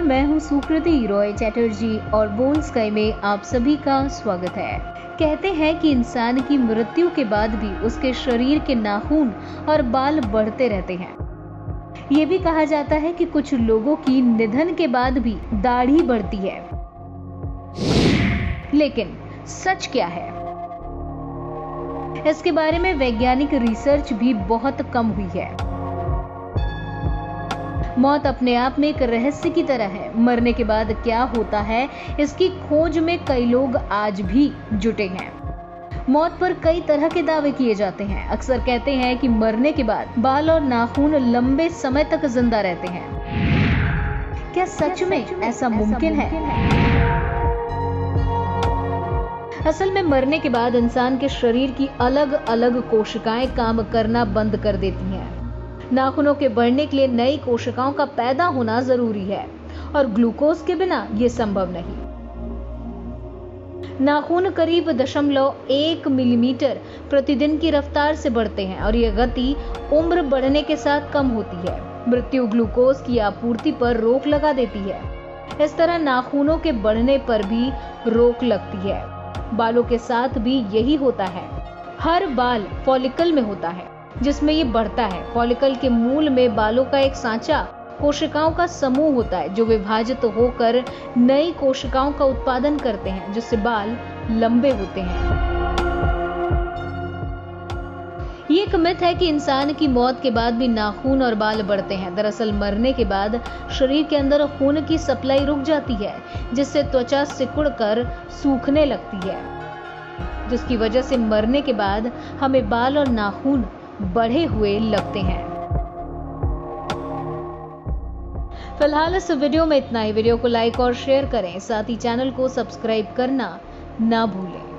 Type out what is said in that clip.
मैं हूं सुकृति रॉय चैटर्जी और बोल्ड स्काई में आप सभी का स्वागत है। कहते हैं कि इंसान की मृत्यु के बाद भी उसके शरीर के नाखून और बाल बढ़ते रहते हैं। ये भी कहा जाता है कि कुछ लोगों की निधन के बाद भी दाढ़ी बढ़ती है। लेकिन सच क्या है? इसके बारे में वैज्ञानिक रिसर्च भी बहुत कम हुई है। मौत अपने आप में एक रहस्य की तरह है। मरने के बाद क्या होता है, इसकी खोज में कई लोग आज भी जुटे हैं। मौत पर कई तरह के दावे किए जाते हैं। अक्सर कहते हैं कि मरने के बाद बाल और नाखून लंबे समय तक जिंदा रहते हैं। क्या सच में ऐसा मुमकिन है? असल में मरने के बाद इंसान के शरीर की अलग अलग कोशिकाएं काम करना बंद कर देती हैं। नाखूनों के बढ़ने के लिए नई कोशिकाओं का पैदा होना जरूरी है और ग्लूकोज के बिना यह संभव नहीं। नाखून करीब 0.1 मिलीमीटर प्रतिदिन की रफ्तार से बढ़ते हैं और यह गति उम्र बढ़ने के साथ कम होती है। मृत्यु ग्लूकोज की आपूर्ति पर रोक लगा देती है। इस तरह नाखूनों के बढ़ने पर भी रोक लगती है। बालों के साथ भी यही होता है। हर बाल फॉलिकल में होता है जिसमें ये बढ़ता है। फॉलिकल के मूल में बालों का एक सांचा कोशिकाओं का समूह होता है जो विभाजित होकर नई कोशिकाओं का उत्पादन करते हैं, जिससे बाल लंबे होते हैं। ये एक मिथ है कि इंसान की मौत के बाद भी नाखून और बाल बढ़ते हैं। दरअसल मरने के बाद शरीर के अंदर खून की सप्लाई रुक जाती है, जिससे त्वचा सिकुड़कर सूखने लगती है, जिसकी वजह से मरने के बाद हमें बाल और नाखून बढ़े हुए लगते हैं। फिलहाल इस वीडियो में इतना ही। वीडियो को लाइक और शेयर करें, साथ ही चैनल को सब्सक्राइब करना ना भूलें।